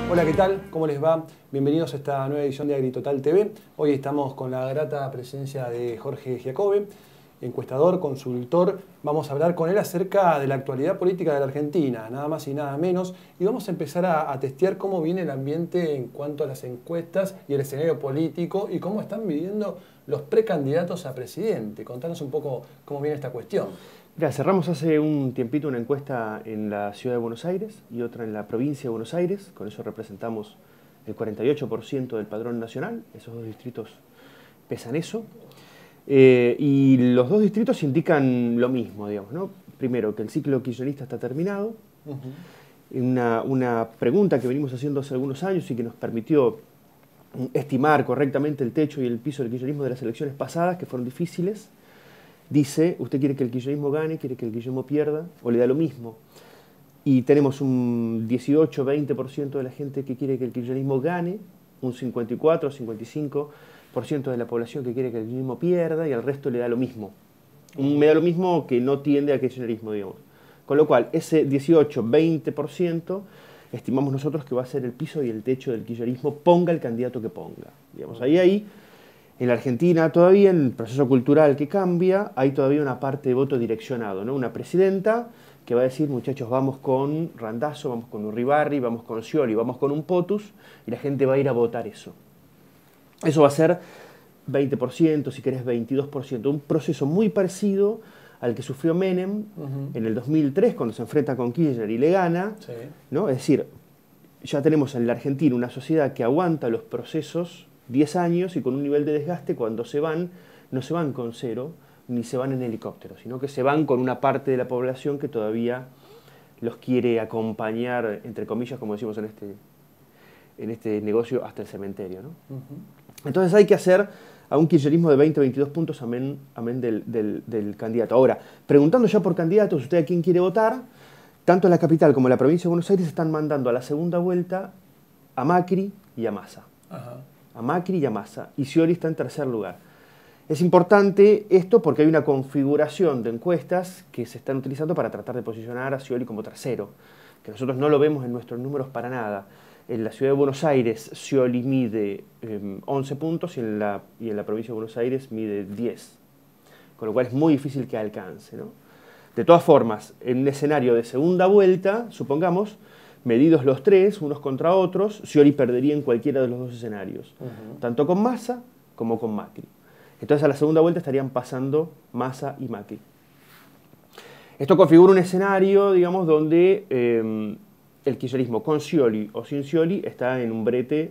Hola, ¿qué tal? ¿Cómo les va? Bienvenidos a esta nueva edición de AgriTotal TV. Hoy estamos con la grata presencia de Jorge Giacobbe, encuestador, consultor. Vamos a hablar con él acerca de la actualidad política de la Argentina, nada más y nada menos. Y vamos a empezar a testear cómo viene el ambiente en cuanto a las encuestas y el escenario político y cómo están viviendo los precandidatos a presidente. Contanos un poco cómo viene esta cuestión. Mira, cerramos hace un tiempito una encuesta en la ciudad de Buenos Aires y otra en la provincia de Buenos Aires. Con eso representamos el 48% del padrón nacional. Esos dos distritos pesan eso. Y los dos distritos indican lo mismo, digamos, ¿no? Primero, que el ciclo kirchnerista está terminado. Una pregunta que venimos haciendo hace algunos años y que nos permitió estimar correctamente el techo y el piso del kirchnerismo de las elecciones pasadas, que fueron difíciles. Dice, ¿usted quiere que el kirchnerismo gane, quiere que el kirchnerismo pierda, o le da lo mismo? Y tenemos un 18-20% de la gente que quiere que el kirchnerismo gane, un 54-55% de la población que quiere que el kirchnerismo pierda, y al resto le da lo mismo. Me da lo mismo que no tiende a kirchnerismo, digamos. Con lo cual, ese 18-20% estimamos nosotros que va a ser el piso y el techo del kirchnerismo, ponga el candidato que ponga. Digamos, ahí en la Argentina todavía, en el proceso cultural que cambia, hay todavía una parte de voto direccionado, ¿no? Una presidenta que va a decir, muchachos, vamos con Randazzo, vamos con Urribarri, vamos con Scioli, vamos con un POTUS, y la gente va a ir a votar eso. Eso va a ser 20%, si querés 22%, un proceso muy parecido al que sufrió Menem en el 2003, cuando se enfrenta con Kirchner y le gana, ¿no? Es decir, ya tenemos en la Argentina una sociedad que aguanta los procesos 10 años y con un nivel de desgaste, cuando se van, no se van con cero, ni se van en helicóptero, sino que se van con una parte de la población que todavía los quiere acompañar, entre comillas, como decimos en este negocio, hasta el cementerio, ¿no? Entonces hay que hacer a un kirchnerismo de 20-22 puntos, amén del candidato. Ahora, preguntando ya por candidatos, ¿usted a quién quiere votar? Tanto en la capital como en la provincia de Buenos Aires están mandando a la segunda vuelta a Macri y a Massa. A Macri y a Massa, y Scioli está en tercer lugar. Es importante esto porque hay una configuración de encuestas que se están utilizando para tratar de posicionar a Scioli como tercero, que nosotros no lo vemos en nuestros números para nada. En la ciudad de Buenos Aires, Scioli mide 11 puntos y en la provincia de Buenos Aires mide 10, con lo cual es muy difícil que alcance, ¿no? De todas formas, en un escenario de segunda vuelta, supongamos, medidos los tres, unos contra otros, Scioli perdería en cualquiera de los dos escenarios, tanto con Massa como con Macri. Entonces a la segunda vuelta estarían pasando Massa y Macri. Esto configura un escenario, digamos, donde el kirchnerismo con Scioli o sin Scioli está en un brete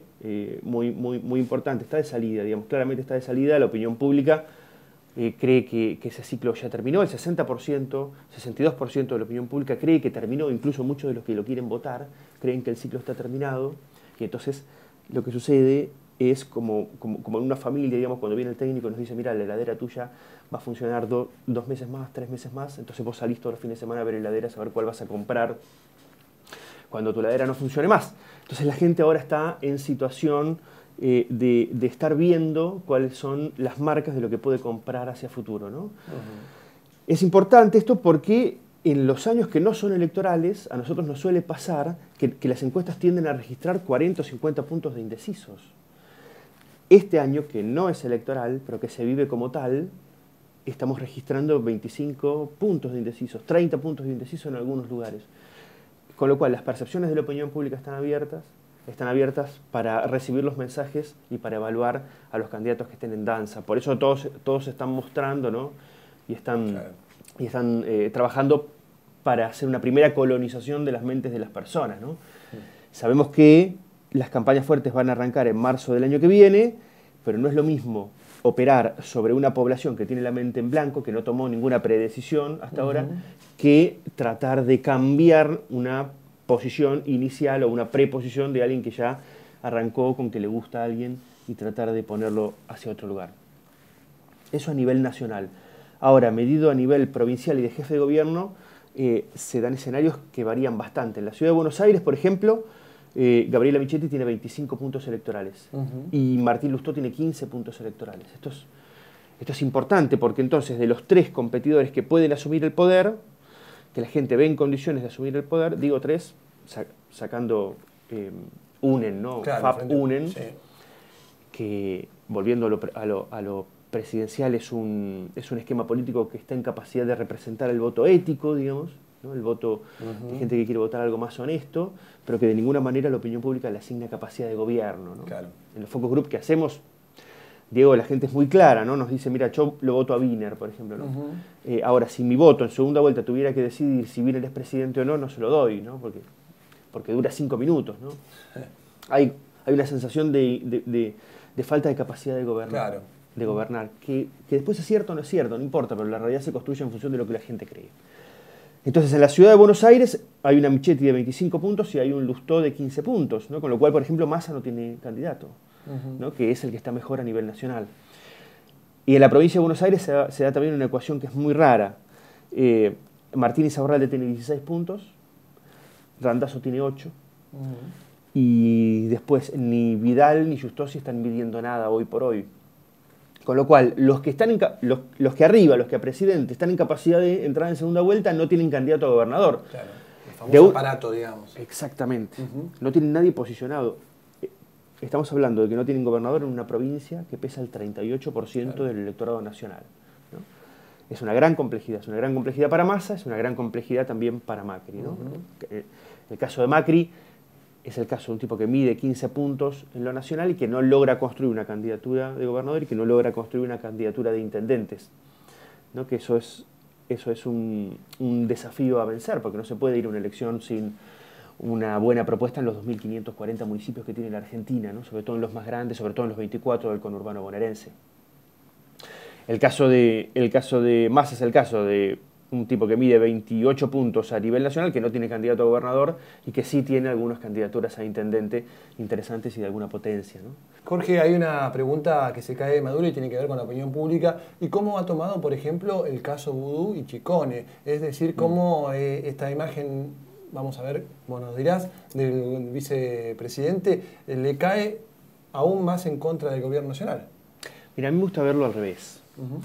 muy importante, está de salida, digamos, claramente está de salida. La opinión pública cree que ese ciclo ya terminó, el 60%, 62% de la opinión pública cree que terminó, incluso muchos de los que lo quieren votar creen que el ciclo está terminado, y entonces lo que sucede es como en una familia, digamos, cuando viene el técnico y nos dice, mira, la heladera tuya va a funcionar 2 meses más, 3 meses más, entonces vos salís todos los fines de semana a ver heladeras, a ver cuál vas a comprar cuando tu heladera no funcione más. Entonces la gente ahora está en situación de estar viendo cuáles son las marcas de lo que puede comprar hacia futuro, ¿no? Es importante esto porque en los años que no son electorales, a nosotros nos suele pasar que las encuestas tienden a registrar 40 o 50 puntos de indecisos. Este año, que no es electoral, pero que se vive como tal, estamos registrando 25 puntos de indecisos, 30 puntos de indecisos en algunos lugares. Con lo cual, las percepciones de la opinión pública están abiertas para recibir los mensajes y para evaluar a los candidatos que estén en danza. Por eso todos se están mostrando, ¿no? Y están trabajando para hacer una primera colonización de las mentes de las personas, ¿no? Sabemos que las campañas fuertes van a arrancar en marzo del año que viene, pero no es lo mismo operar sobre una población que tiene la mente en blanco, que no tomó ninguna predecisión hasta ahora, que tratar de cambiar una posición inicial o una preposición de alguien que ya arrancó con que le gusta a alguien y tratar de ponerlo hacia otro lugar. Eso a nivel nacional. Ahora, medido a nivel provincial y de jefe de gobierno, se dan escenarios que varían bastante. En la ciudad de Buenos Aires, por ejemplo, Gabriela Michetti tiene 25 puntos electorales y Martín Lustó tiene 15 puntos electorales. Esto es importante porque entonces de los 3 competidores que pueden asumir el poder, que la gente ve en condiciones de asumir el poder, digo 3, sacando UNEN, ¿no? Claro, FAP-UNEN, sí. que volviendo a lo presidencial es un esquema político que está en capacidad de representar el voto ético, digamos, ¿no? El voto de gente que quiere votar algo más honesto, pero que de ninguna manera la opinión pública le asigna capacidad de gobierno, ¿no? Claro. En los focus group que hacemos, Diego, la gente es muy clara, ¿no? Nos dice, mira, yo lo voto a Wiener, por ejemplo, ¿no? Ahora, si mi voto en segunda vuelta tuviera que decidir si Wiener es presidente o no, no se lo doy, ¿no? Porque dura 5 minutos, ¿no? Hay una sensación de falta de capacidad de gobernar. Claro. De gobernar, que después es cierto o no es cierto, no importa, pero la realidad se construye en función de lo que la gente cree. Entonces, en la ciudad de Buenos Aires hay una Michetti de 25 puntos y hay un Lustó de 15 puntos, ¿no? Con lo cual, por ejemplo, Massa no tiene candidato, ¿no? Que es el que está mejor a nivel nacional. Y en la provincia de Buenos Aires se da también una ecuación que es muy rara. Martínez Aurralde tiene 16 puntos, Randazzo tiene 8, y después ni Vidal ni Giustossi están midiendo nada hoy por hoy. Con lo cual, los que arriba, los que a presidente están en capacidad de entrar en segunda vuelta, no tienen candidato a gobernador. Claro, el famoso aparato, digamos. Exactamente. No tienen nadie posicionado. Estamos hablando de que no tienen gobernador en una provincia que pesa el 38% del electorado nacional, ¿no? Es una gran complejidad. Es una gran complejidad para Massa, es una gran complejidad también para Macri, ¿no? El caso de Macri es el caso de un tipo que mide 15 puntos en lo nacional y que no logra construir una candidatura de gobernador y que no logra construir una candidatura de intendentes, ¿no? Que eso es un desafío a vencer, porque no se puede ir a una elección sin una buena propuesta en los 2.540 municipios que tiene la Argentina, ¿no? Sobre todo en los más grandes, sobre todo en los 24 del conurbano bonaerense. El caso de Massa es el caso de un tipo que mide 28 puntos a nivel nacional, que no tiene candidato a gobernador y que sí tiene algunas candidaturas a intendente interesantes y de alguna potencia, ¿no? Jorge, hay una pregunta que se cae de maduro y tiene que ver con la opinión pública y cómo ha tomado, por ejemplo, el caso Vudú y Chicone. Es decir, cómo esta imagen, vamos a ver, vos nos dirás, del vicepresidente, le cae aún más en contra del gobierno nacional. Mira, a mí me gusta verlo al revés.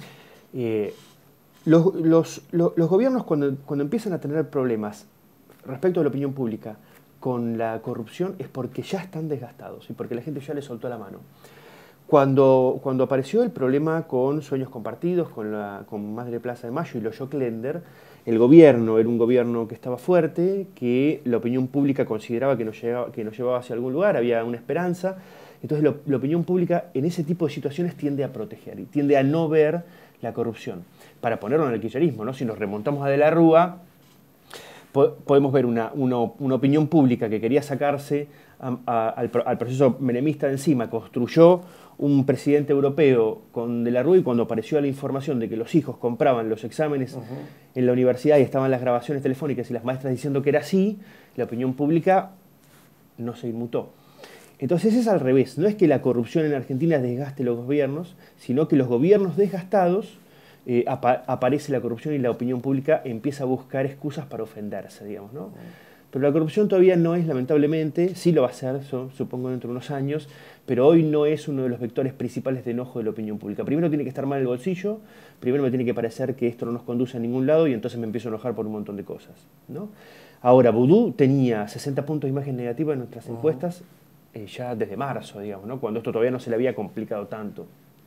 Los gobiernos cuando empiezan a tener problemas respecto a la opinión pública con la corrupción es porque ya están desgastados y porque la gente ya les soltó la mano. Cuando apareció el problema con Sueños Compartidos, con Madre Plaza de Mayo y los Joclender, el gobierno era un gobierno que estaba fuerte, que la opinión pública consideraba que nos llevaba hacia algún lugar, había una esperanza. Entonces la opinión pública en ese tipo de situaciones tiende a proteger y tiende a no ver la corrupción. Para ponerlo en el kirchnerismo, ¿no? Si nos remontamos a De la Rúa, podemos ver una opinión pública que quería sacarse al proceso menemista de encima, construyó un presidente europeo con De la Rúa y cuando apareció la información de que los hijos compraban los exámenes en la universidad y estaban las grabaciones telefónicas y las maestras diciendo que era así, la opinión pública no se inmutó. Entonces es al revés, no es que la corrupción en Argentina desgaste los gobiernos, sino que los gobiernos desgastados aparece la corrupción y la opinión pública empieza a buscar excusas para ofenderse, digamos, ¿no? Pero la corrupción todavía no es, lamentablemente, sí lo va a ser, supongo, dentro de unos años, pero hoy no es uno de los vectores principales de enojo de la opinión pública. Primero tiene que estar mal el bolsillo, primero me tiene que parecer que esto no nos conduce a ningún lado y entonces me empiezo a enojar por un montón de cosas, ¿no? Ahora, Vudú tenía 60 puntos de imagen negativa en nuestras encuestas ya desde marzo, digamos, ¿no? Cuando esto todavía no se le había complicado tanto.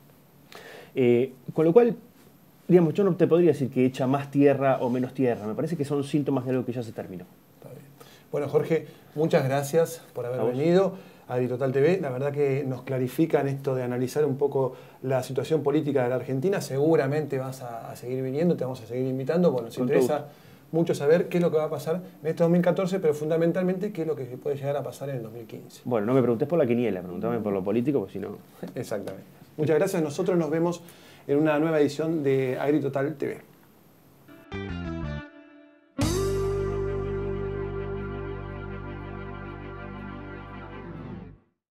Con lo cual, digamos, yo no te podría decir que echa más tierra o menos tierra. Me parece que son síntomas de algo que ya se terminó. Está bien. Bueno, Jorge, muchas gracias por haber venido a AgriTotal TV. La verdad que nos clarifican esto de analizar un poco la situación política de la Argentina. Seguramente vas a seguir viniendo, te vamos a seguir invitando, porque nos interesa mucho saber qué es lo que va a pasar en este 2014, pero fundamentalmente qué es lo que puede llegar a pasar en el 2015. Bueno, no me preguntes por la quiniela, preguntame por lo político, porque si no... Exactamente. Muchas gracias. Nosotros nos vemos en una nueva edición de AgriTotal TV.